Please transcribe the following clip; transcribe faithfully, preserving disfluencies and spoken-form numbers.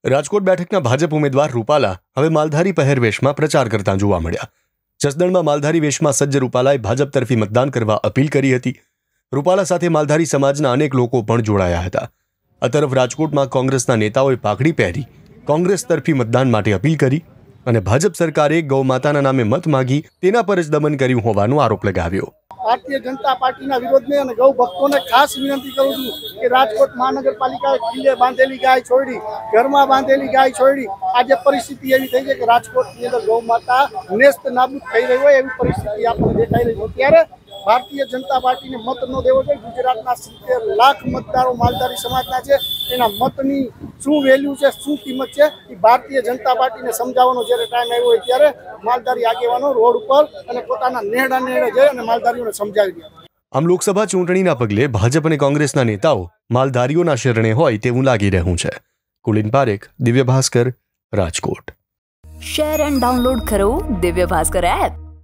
રાજકોટ બેઠકના ભાજપ ઉમેદવાર રૂપાલા હવે માલધારી પહેરવેશમાં પ્રચાર કરતા જોવા મળ્યા. જસદણમાં માલધારી વેશમાં સજ્જ રૂપાલાએ ભાજપ તરફી મતદાન કરવા અપીલ કરી હતી. રૂપાલા સાથે માલધારી સમાજના અનેક લોકો પણ જોડાયા હતા. આ તરફ રાજકોટમાં કોંગ્રેસના નેતાઓએ પાઘડી પહેરી કોંગ્રેસ તરફી મતદાન માટે અપીલ કરી અને ભાજપ સરકારે ગૌમાતાના નામે મત માગી તેના પર જ દમન કર્યું હોવાનો આરોપ લગાવ્યો. ભારતીય જનતા પાર્ટીના વિરોધને અને ગૌ ભક્તોને ખાસ વિનંતી કરું છું કે રાજકોટ મહાનગરપાલિકાએ કિલ્લે બાંધેલી ગાય છોડી, ઘરમાં બાંધેલી ગાય છોડી. આજે પરિસ્થિતિ એવી થઈ છે કે રાજકોટની અંદર ગૌ માતા નેસ્ત નાબૂદ થઈ રહી હોય એવી પરિસ્થિતિ આપણને દેખાઈ રહી છે. ત્યારે ભારતીય જનતા પાર્ટીને મત ન દેવો જોઈએ. ગુજરાતના સિત્તેર લાખ મતદારો માલધારી સમાજના છે. એના મતની શું વેલ્યુ છે, શું કિંમત છે, એ ભારતીય જનતા પાર્ટીને સમજાવવાનો જ્યારે ટાઈમ આવ્યો હોય ત્યારે માલધારી આગેવાનો રોડ ઉપર અને પોતાના નેહડા નેહડે જઈ અને માલધારીઓને સમજાવી દે. આમ લોકસભા ચૂંટણીના પગલે ભાજપ અને કોંગ્રેસના નેતાઓ માલધારીઓના શરણે હોય તેવું લાગી રહ્યું છે. Kulin Parekh, Divya Bhaskar, Rajkot. Share and download કરો દિવ્ય ભાસ્કર એપ.